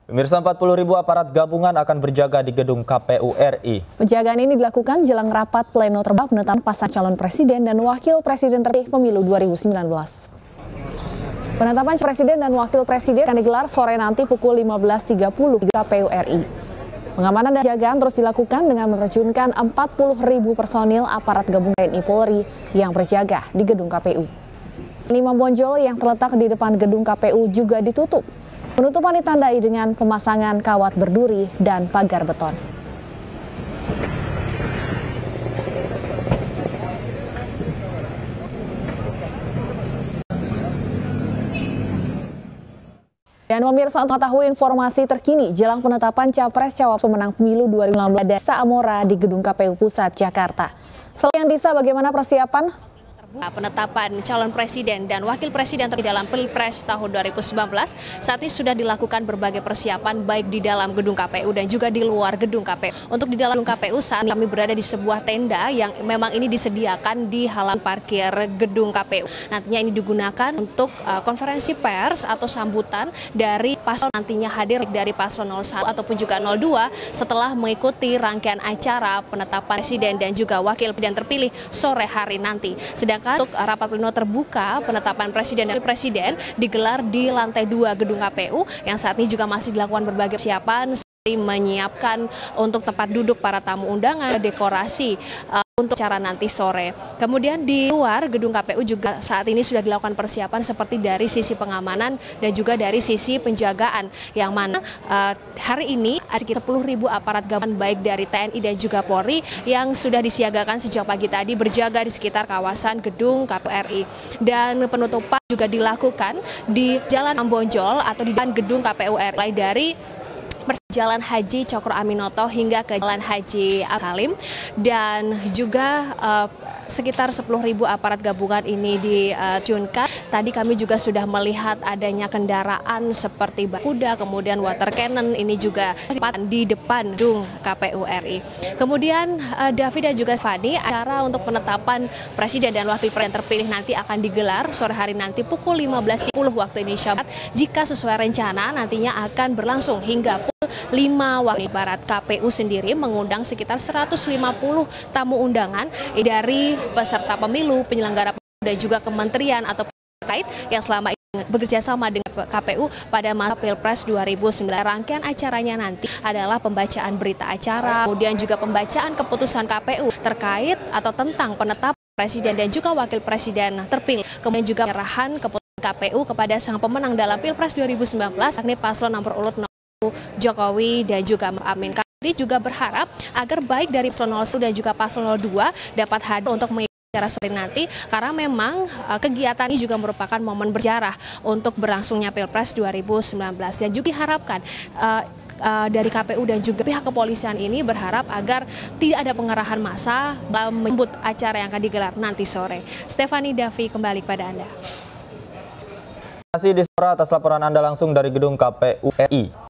Pemirsa, 40.000 aparat gabungan akan berjaga di gedung KPU RI. Penjagaan ini dilakukan jelang rapat pleno terbatas penetapan pasangan calon presiden dan wakil presiden terpilih pemilu 2019. Penetapan presiden dan wakil presiden akan digelar sore nanti pukul 15.30 di KPU RI. Pengamanan dan penjagaan terus dilakukan dengan menerjunkan 40.000 personil aparat gabungan TNI Polri yang berjaga di gedung KPU. Imam Bonjol yang terletak di depan gedung KPU juga ditutup. Penutupan ditandai dengan pemasangan kawat berduri dan pagar beton. Dan pemirsa, untuk mengetahui informasi terkini jelang penetapan Capres-Cawapres pemenang pemilu 2019 Desa Amora di Gedung KPU Pusat, Jakarta. Selain Disa, bagaimana persiapan? Penetapan calon presiden dan wakil presiden di dalam Pilpres tahun 2019 saat ini sudah dilakukan berbagai persiapan baik di dalam gedung KPU dan juga di luar gedung KPU. Untuk di dalam gedung KPU saat ini kami berada di sebuah tenda yang memang ini disediakan di halaman parkir gedung KPU. Nantinya ini digunakan untuk konferensi pers atau sambutan dari paslon nantinya hadir dari paslon 01 ataupun juga 02 setelah mengikuti rangkaian acara penetapan presiden dan juga wakil presiden terpilih sore hari nanti. Untuk rapat pleno terbuka penetapan presiden dan wakil presiden digelar di lantai 2 gedung KPU yang saat ini juga masih dilakukan berbagai persiapan seperti menyiapkan untuk tempat duduk para tamu undangan, dekorasi untuk acara nanti sore. Kemudian di luar gedung KPU juga saat ini sudah dilakukan persiapan seperti dari sisi pengamanan dan juga dari sisi penjagaan yang mana hari ini ada sekitar 10.000 aparat gabungan baik dari TNI dan juga Polri yang sudah disiagakan sejak pagi tadi berjaga di sekitar kawasan gedung KPU RI. Dan penutupan juga dilakukan di Jalan Ambonjol atau di depan gedung KPU RI mulai dari Jalan Haji Cokro Aminoto hingga ke Jalan Haji Salim dan juga sekitar 10.000 aparat gabungan ini diterjunkan. Tadi kami juga sudah melihat adanya kendaraan seperti kuda, kemudian water cannon ini juga di depan gedung KPU RI. Kemudian David dan juga Fani, acara untuk penetapan presiden dan wakil presiden terpilih nanti akan digelar sore hari nanti pukul 15.30 waktu Indonesia Barat. Jika sesuai rencana nantinya akan berlangsung hingga pukul 5 waktu Barat. KPU sendiri mengundang sekitar 150 tamu undangan dari peserta pemilu, penyelenggara pemilu dan juga kementerian atau terkait yang selama ini bekerja sama dengan KPU pada masa Pilpres 2019. Rangkaian acaranya nanti adalah pembacaan berita acara, kemudian juga pembacaan keputusan KPU terkait atau tentang penetapan presiden dan juga wakil presiden terpilih. Kemudian juga penyerahan keputusan KPU kepada sang pemenang dalam Pilpres 2019, yakni paslon nomor urut Jokowi dan juga Amin. Kami juga berharap agar baik dari paslon 01 dan juga paslon 02 dapat hadir untuk mengikuti acara sore nanti karena memang kegiatan ini juga merupakan momen bersejarah untuk berlangsungnya Pilpres 2019 dan juga diharapkan dari KPU dan juga pihak kepolisian ini berharap agar tidak ada pengerahan massa dalam menyambut acara yang akan digelar nanti sore. Stefani Davi kembali kepada Anda. Terima kasih Disra atas laporan Anda langsung dari gedung KPU RI.